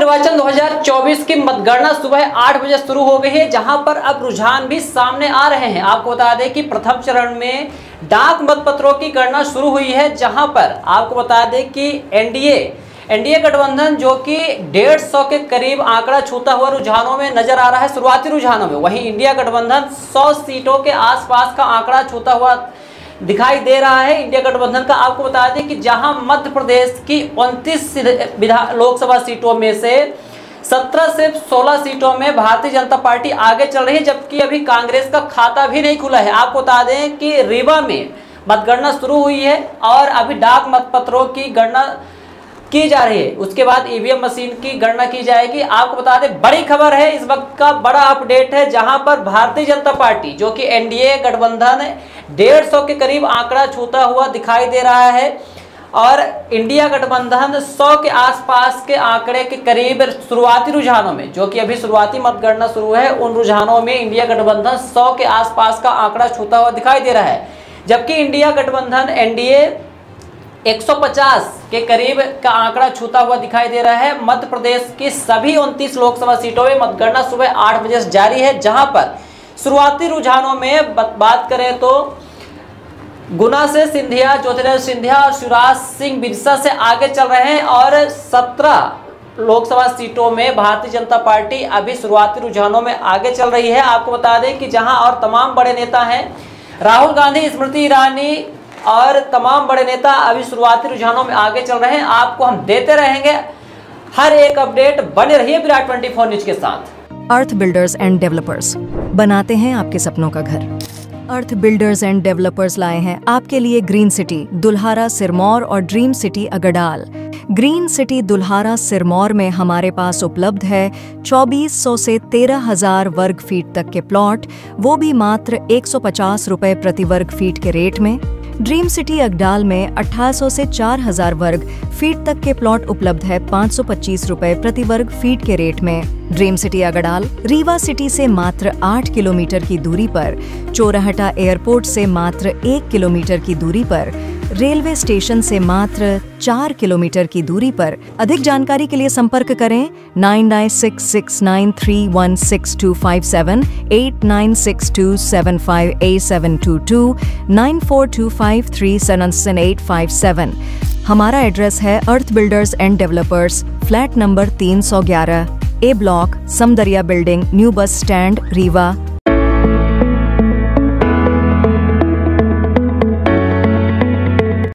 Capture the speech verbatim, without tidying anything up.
निर्वाचन दो हज़ार चौबीस की मतगणना सुबह आठ बजे शुरू हो गई है, जहां पर अब रुझान भी सामने आ रहे हैं। आपको बता दें कि प्रथम चरण में डाक मतपत्रों की गणना शुरू हुई है, जहां पर आपको बता दें कि एनडीए एनडीए गठबंधन जो कि डेढ़ सौ के करीब आंकड़ा छूता हुआ रुझानों में नजर आ रहा है, शुरुआती रुझानों में। वहीं इंडिया गठबंधन सौ सीटों के आसपास का आंकड़ा छूता हुआ दिखाई दे रहा है इंडिया गठबंधन का। आपको बता दें कि जहां मध्य प्रदेश की उनतीस लोकसभा सीटों में से सत्रह से सोलह सीटों में भारतीय जनता पार्टी आगे चल रही है, जबकि अभी कांग्रेस का खाता भी नहीं खुला है। आपको बता दें कि रीवा में मतगणना शुरू हुई है और अभी डाक मतपत्रों की गणना की जा रही है, उसके बाद ईवीएम मशीन की गणना की जाएगी। आपको बता दें बड़ी खबर है, इस वक्त का बड़ा अपडेट है, जहां पर भारतीय जनता पार्टी जो कि एनडीए गठबंधन डेढ़ सौ के करीब आंकड़ा छूता हुआ दिखाई दे रहा है और इंडिया गठबंधन सौ के आसपास के आंकड़े के करीब शुरुआती रुझानों में, जो कि अभी शुरुआती मतगणना शुरू है, उन रुझानों में इंडिया गठबंधन सौ के आसपास का आंकड़ा छूता हुआ दिखाई दे रहा है, जबकि इंडिया गठबंधन एनडीए एक सौ पचास के करीब का आंकड़ा छूता हुआ दिखाई दे रहा है। मध्य प्रदेश की सभी उनतीस लोकसभा सीटों में मतगणना सुबह आठ बजे से जारी है, जहां पर शुरुआती रुझानों में बात करें तो गुना से सिंधिया, ज्योतिरादित्य सिंधिया और शिवराज सिंह बिरसा से आगे चल रहे हैं और सत्रह लोकसभा सीटों में भारतीय जनता पार्टी अभी शुरुआती रुझानों में आगे चल रही है। आपको बता दें कि जहां और तमाम बड़े नेता हैं, राहुल गांधी, स्मृति ईरानी और तमाम बड़े नेता अभी शुरुआती रुझानों में आगे चल रहे हैं। आपको हम देते रहेंगे हर एक अपडेट, बने रहिए विराट चौबीस न्यूज के साथ। अर्थ बिल्डर्स एंड डेवलपर्स बनाते हैं आपके सपनों का घर। अर्थ बिल्डर्स एंड डेवलपर्स लाए हैं आपके लिए ग्रीन सिटी दुल्हारा सिरमौर और dream city Agdal. Green city Dulhara Sirmaur में हमारे पास उपलब्ध है चौबीस सौ से तेरह हजार वर्ग फीट तक के प्लॉट, वो भी मात्र एक सौ पचास रुपए प्रति वर्ग फीट के रेट में। ड्रीम सिटी अगडाल में अठारह सौ से चार हजार वर्ग फीट तक के प्लॉट उपलब्ध है पाँच सौ पच्चीस रुपए प्रति वर्ग फीट के रेट में। Dream city Agdal Rewa city से मात्र आठ किलोमीटर की दूरी पर, चोराहटा एयरपोर्ट से मात्र एक किलोमीटर की दूरी पर, रेलवे स्टेशन से मात्र चार किलोमीटर की दूरी पर। अधिक जानकारी के लिए संपर्क करें nine nine six six nine three one six two five seven, eight nine six two seven five eight seven two two, nine four two five three seven eight five seven. हमारा एड्रेस है earth builders and developers, flat number तीन सौ ग्यारह, A block, Samdariya building, new bus stand, Rewa.